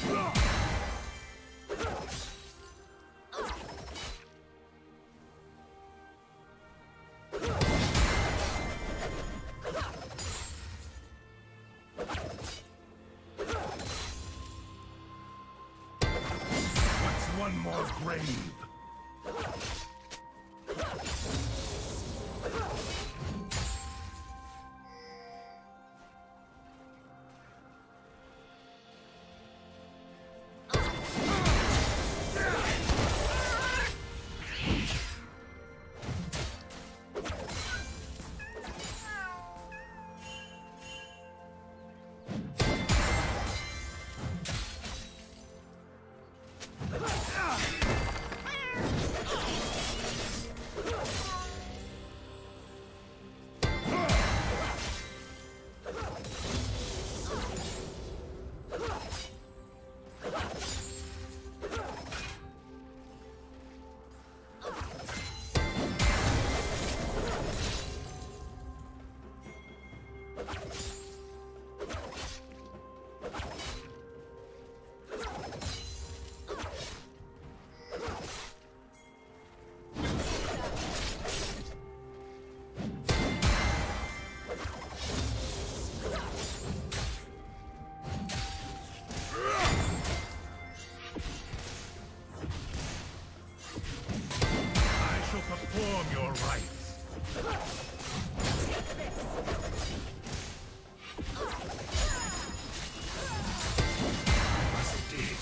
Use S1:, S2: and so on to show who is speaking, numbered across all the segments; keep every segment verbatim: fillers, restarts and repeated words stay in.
S1: One more grave. Perform your rites. I must dig.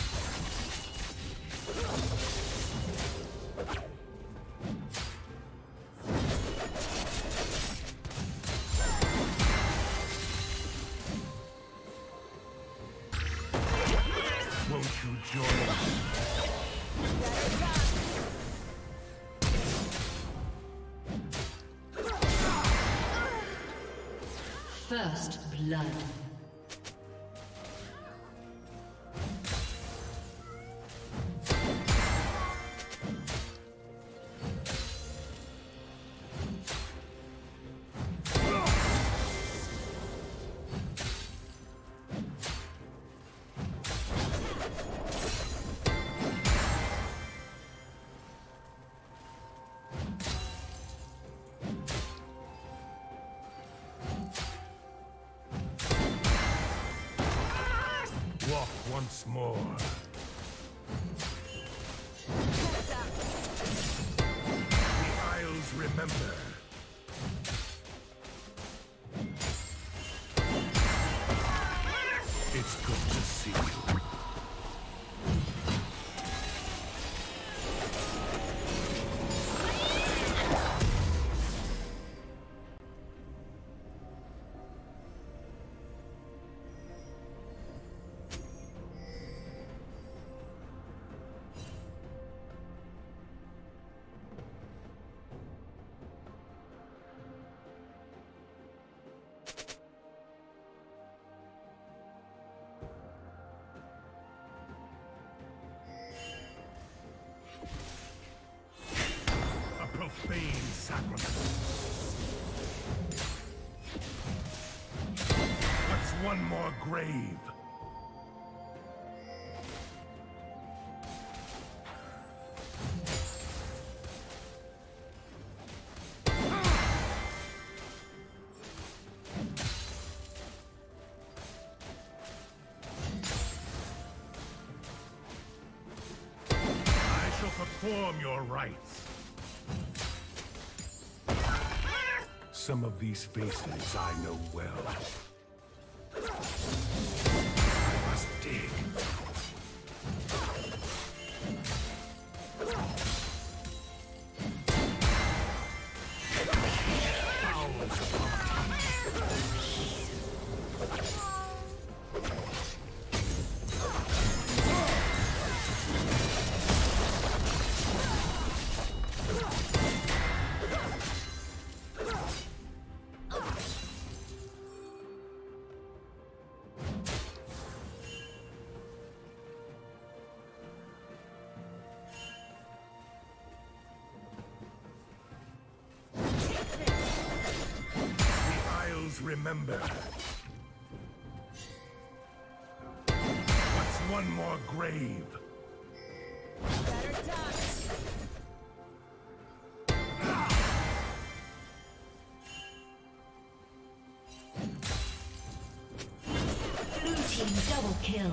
S1: Won't you join us?
S2: First blood. Walk once more. The Isles remember. It's good to see you. Profane sacrament. What's one more grave? I shall perform your rites. Some of these faces I know well. I must dig. Fowls upon remember. What's
S1: one more grave.
S3: Better duck.
S4: Blue team double kill.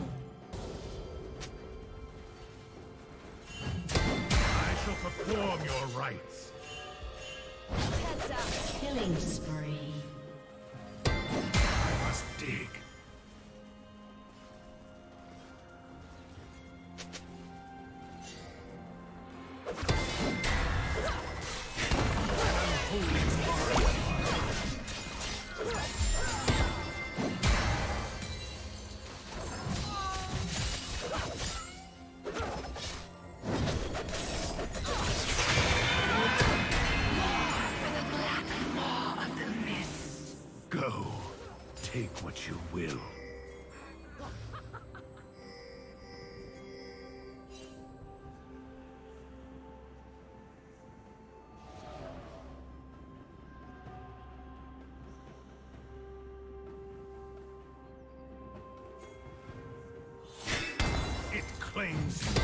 S1: I shall perform your rites.
S3: Heads up.
S4: Killing spree.
S1: I must dig. Go. Take what you will. It claims you.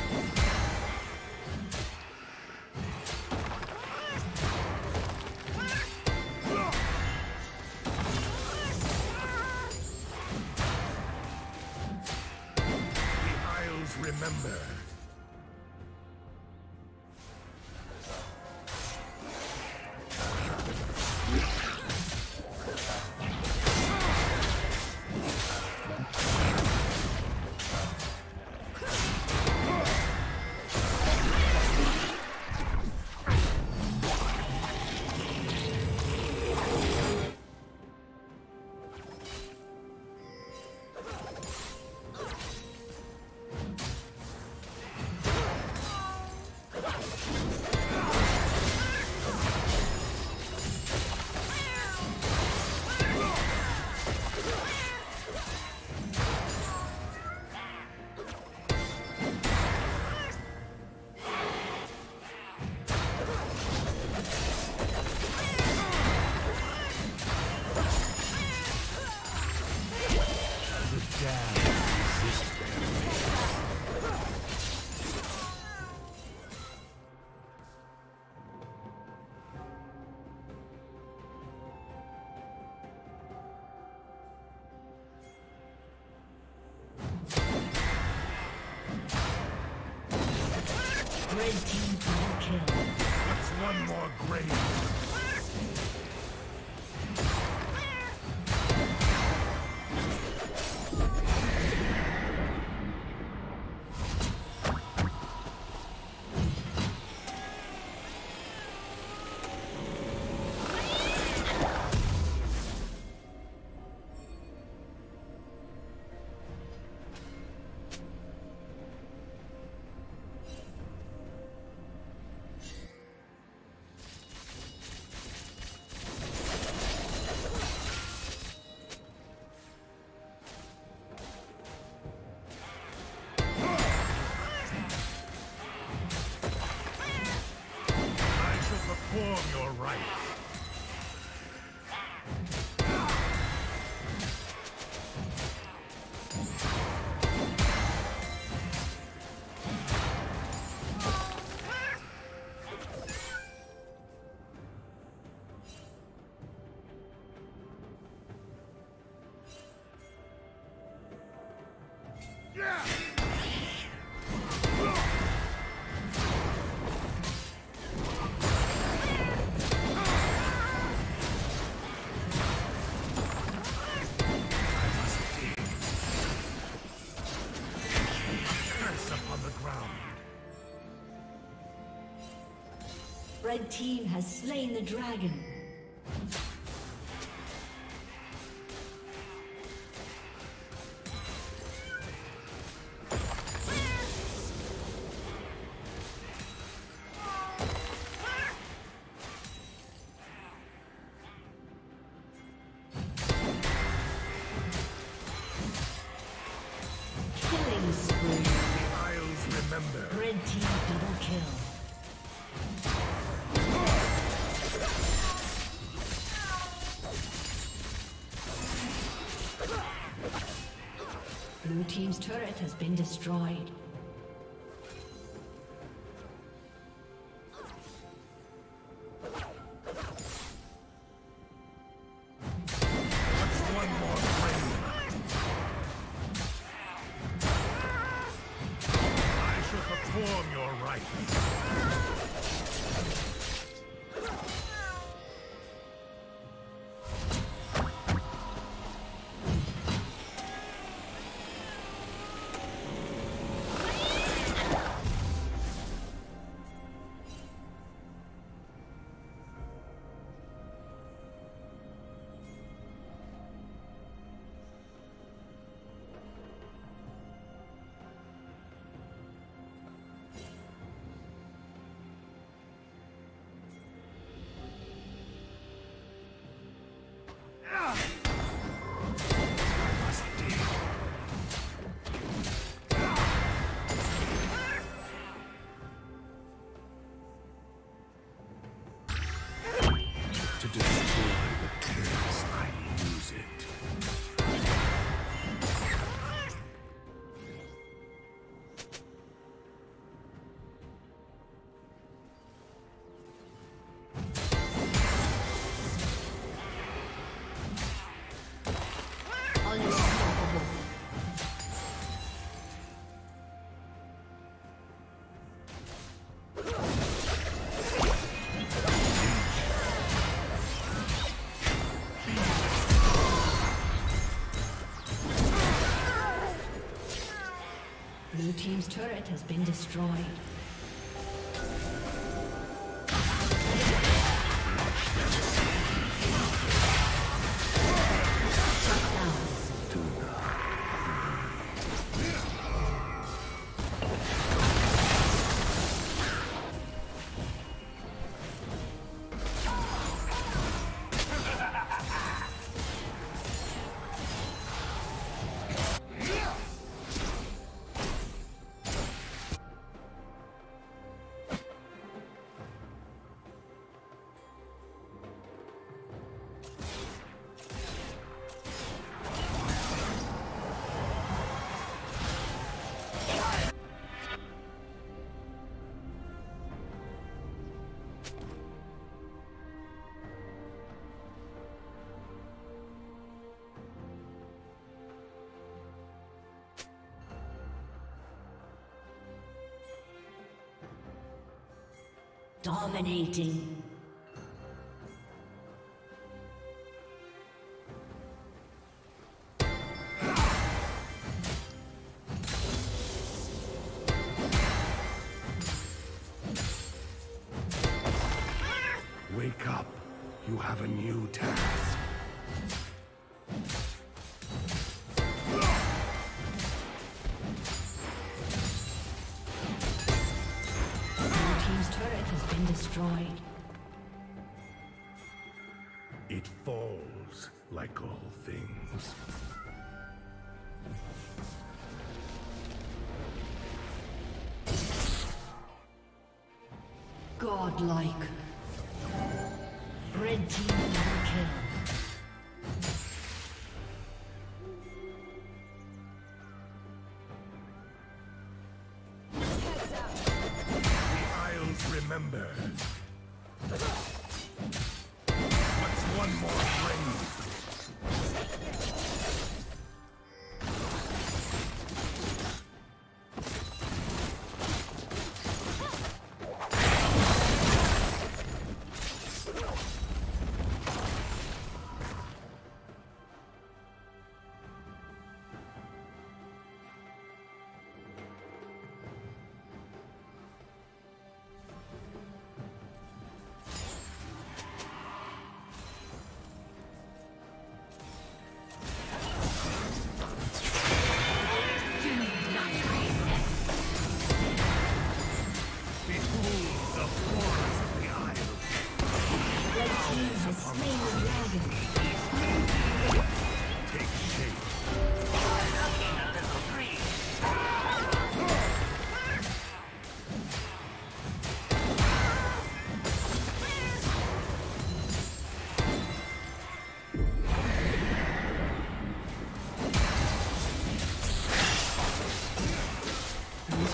S1: Remember.
S4: Red team double kill.
S1: What's one more grave? Perform your rites. Yeah!
S4: Red team has slain the dragon. Killing spree.
S1: Isles remember.
S4: Red team double kill. Blue Blue team's turret has been destroyed. Blue team's turret has been destroyed. Dominating.
S2: Wake up. You have a new task.
S4: Destroyed.
S2: It falls like all things.
S4: Godlike. Red team double kill.
S2: Remember. What's one more grave?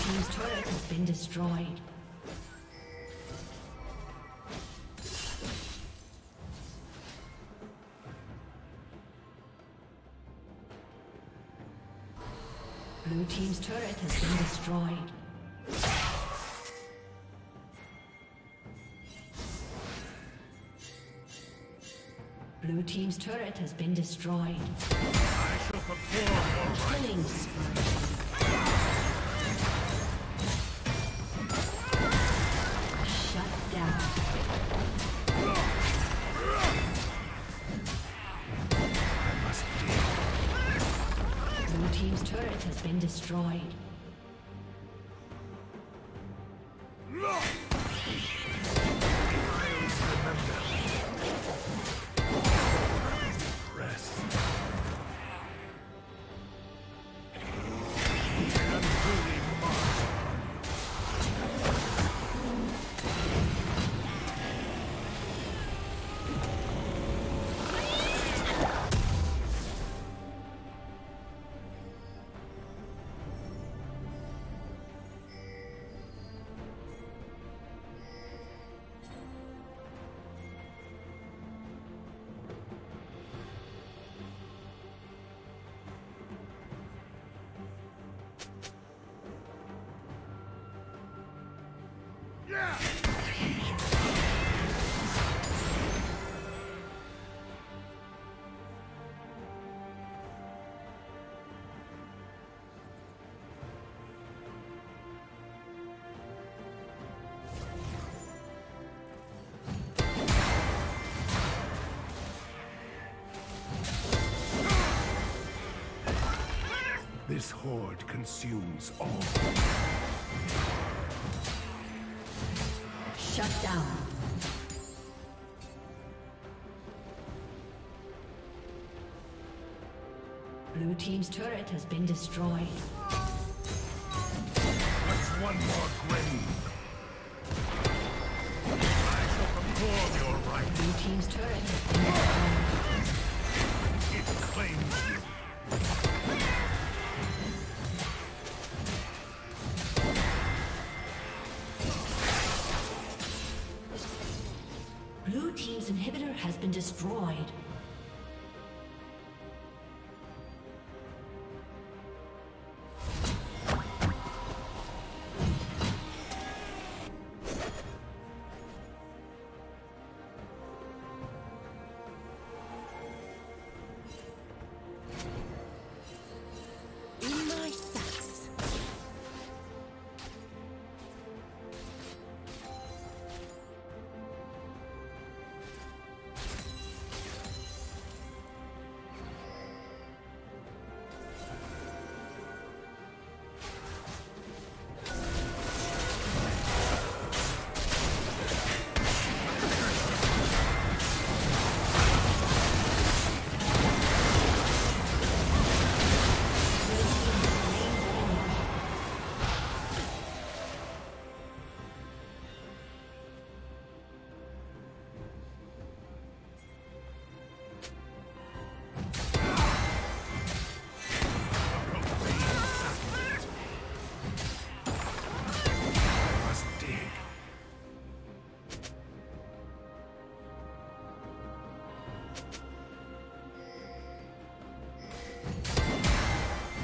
S4: team's turret has been destroyed. Blue team's turret has been destroyed. Blue team's turret has been destroyed.
S1: I shall perform your right.
S4: Killing spree. Shut down.
S2: I must deal.
S4: Blue team's turret has been destroyed.
S2: This horde consumes all.
S4: Shut down. Blue team's turret has been destroyed.
S1: That's one more grave. I shall perform your right.
S4: Blue team's turret has been destroyed.
S1: It claims you.
S4: Blue team's inhibitor has been destroyed.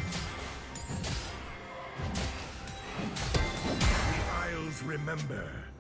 S1: Remember.